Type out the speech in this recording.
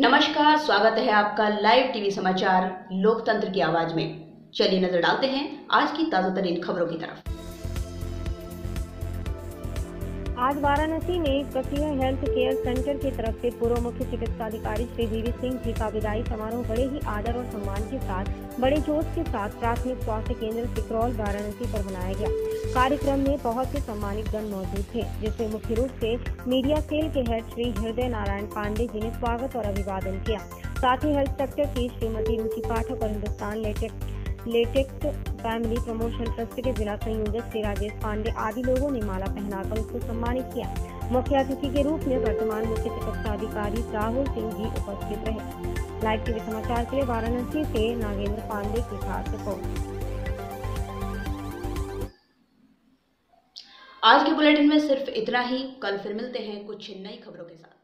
नमस्कार, स्वागत है आपका लाइव टीवी समाचार लोकतंत्र की आवाज में। चलिए नजर डालते हैं आज की ताजा तरीन खबरों की तरफ। आज वाराणसी में कसिया हेल्थ केयर सेंटर की तरफ से पूर्व मुख्य चिकित्साधिकारी श्री वीरी सिंह जी का विदाई समारोह बड़े ही आदर और सम्मान के साथ बड़े जोश के साथ प्राथमिक स्वास्थ्य केंद्र सिकरौल वाराणसी पर मनाया गया। कार्यक्रम में बहुत से सम्मानित गण मौजूद थे, जिसमें मुख्य रूप से मीडिया सेल के हेड श्री हृदय नारायण पांडे जी ने स्वागत और अभिवादन किया। साथ ही हेल्थ सेक्टर की श्रीमती रुचि पाठक और Hindustan Latex Family Promotion Trust के जिला संयोजक श्री राजेश पांडे आदि लोगों ने माला पहनाकर उसको सम्मानित किया। मुख्य अतिथि के रूप में वर्तमान मुख्य चिकित्साधिकारी राहुल सिंह जी उपस्थित रहे। लाइव टीवी समाचार के लिए वाराणसी से नागेंद्र पांडे की खास रिपोर्ट। आज के बुलेटिन में सिर्फ इतना ही। कल फिर मिलते हैं कुछ नई खबरों के साथ।